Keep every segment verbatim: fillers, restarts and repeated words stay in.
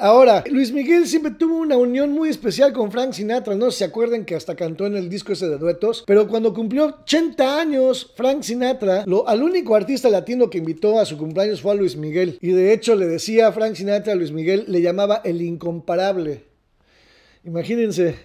Ahora, Luis Miguel siempre tuvo una unión muy especial con Frank Sinatra, no sé si se acuerdan que hasta cantó en el disco ese de duetos, pero cuando cumplió ochenta años, Frank Sinatra, lo, al único artista latino que invitó a su cumpleaños fue a Luis Miguel, y de hecho le decía a Frank Sinatra a Luis Miguel, le llamaba el incomparable. Imagínense.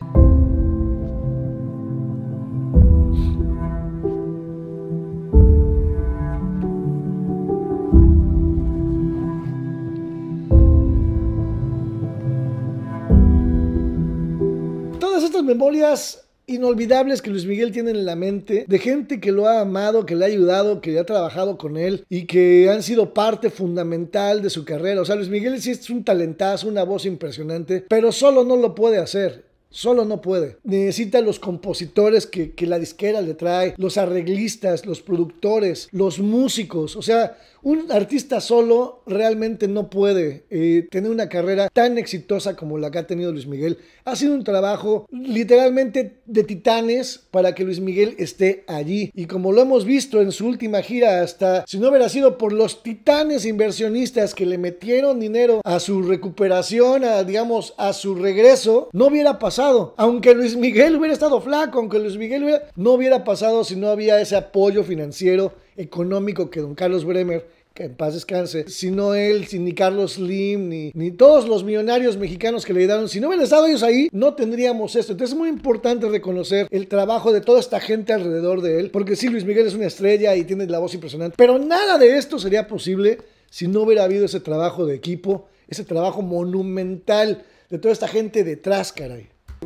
Todas estas memorias inolvidables que Luis Miguel tiene en la mente, de gente que lo ha amado, que le ha ayudado, que ha trabajado con él y que han sido parte fundamental de su carrera. O sea, Luis Miguel sí es un talentazo, una voz impresionante, pero solo no lo puede hacer. Solo no puede. Necesita los compositores que, que la disquera le trae, los arreglistas, los productores, los músicos. O sea, un artista solo realmente no puede eh, tener una carrera tan exitosa como la que ha tenido Luis Miguel. Ha sido un trabajo literalmente de titanes para que Luis Miguel esté allí. Y como lo hemos visto en su última gira, hasta si no hubiera sido por los titanes inversionistas que le metieron dinero a su recuperación, a, digamos, a su regreso, no hubiera pasado. Aunque Luis Miguel hubiera estado flaco, aunque Luis Miguel hubiera, no hubiera pasado si no había ese apoyo financiero, económico que don Carlos Bremer, que en paz descanse, si no él, si ni Carlos Slim, ni, ni todos los millonarios mexicanos que le ayudaron, si no hubieran estado ellos ahí, no tendríamos esto. Entonces es muy importante reconocer el trabajo de toda esta gente alrededor de él, porque sí, Luis Miguel es una estrella y tiene la voz impresionante, pero nada de esto sería posible si no hubiera habido ese trabajo de equipo, ese trabajo monumental de toda esta gente detrás, caray.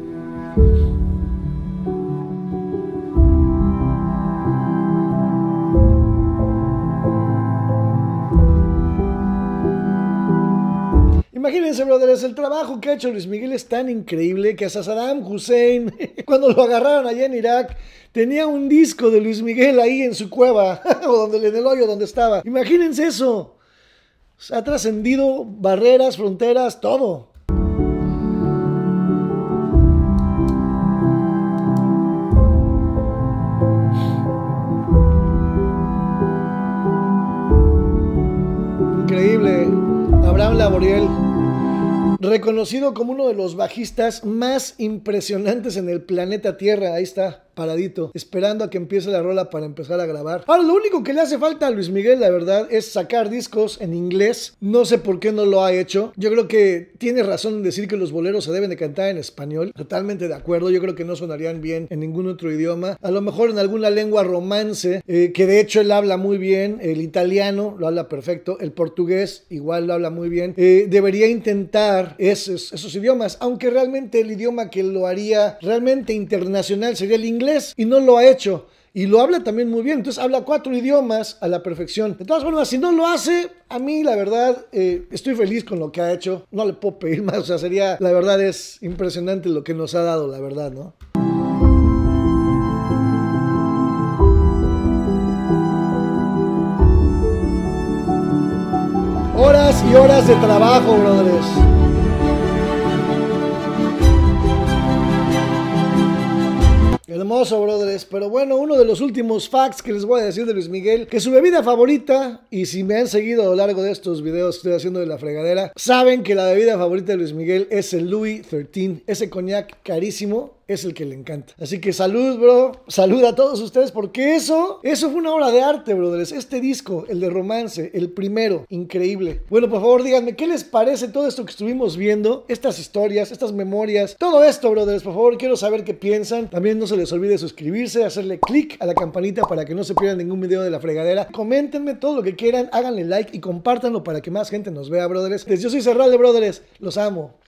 Imagínense, brothers, el trabajo que ha hecho Luis Miguel es tan increíble que hasta Saddam Hussein, cuando lo agarraron allá en Irak, tenía un disco de Luis Miguel ahí en su cueva, o donde, en el hoyo donde estaba. Imagínense eso. Ha trascendido barreras, fronteras, todo. Increíble. Abraham Laboriel, reconocido como uno de los bajistas más impresionantes en el planeta Tierra. Ahí está, paradito, esperando a que empiece la rola para empezar a grabar. Ahora, lo único que le hace falta a Luis Miguel, la verdad, es sacar discos en inglés. No sé por qué no lo ha hecho. Yo creo que tiene razón en decir que los boleros se deben de cantar en español. Totalmente de acuerdo. Yo creo que no sonarían bien en ningún otro idioma. A lo mejor en alguna lengua romance, eh, que de hecho él habla muy bien. El italiano lo habla perfecto. El portugués igual lo habla muy bien. Eh, debería intentar esos, esos idiomas, aunque realmente el idioma que lo haría realmente internacional sería el inglés. Inglés, y no lo ha hecho, y lo habla también muy bien. Entonces habla cuatro idiomas a la perfección. De todas formas, si no lo hace, a mí la verdad eh, estoy feliz con lo que ha hecho. No le puedo pedir más. O sea, sería, la verdad es impresionante lo que nos ha dado, la verdad, ¿no? Horas y horas de trabajo, brothers. Hermoso, brothers. Pero bueno, uno de los últimos facts que les voy a decir de Luis Miguel, que su bebida favorita, y si me han seguido a lo largo de estos videos que estoy haciendo de la fregadera, saben que la bebida favorita de Luis Miguel es el Louis trece, ese coñac carísimo. Es el que le encanta. Así que salud, bro. Salud a todos ustedes, porque eso, eso fue una obra de arte, brothers. Este disco, el de Romance, el primero, increíble. Bueno, por favor, díganme, ¿qué les parece todo esto que estuvimos viendo? Estas historias, estas memorias, todo esto, brothers. Por favor, quiero saber qué piensan. También no se les olvide suscribirse, hacerle clic a la campanita para que no se pierdan ningún video de la fregadera. Coméntenme todo lo que quieran, háganle like y compártanlo para que más gente nos vea, brothers. Yo soy Serralde, brothers. Los amo.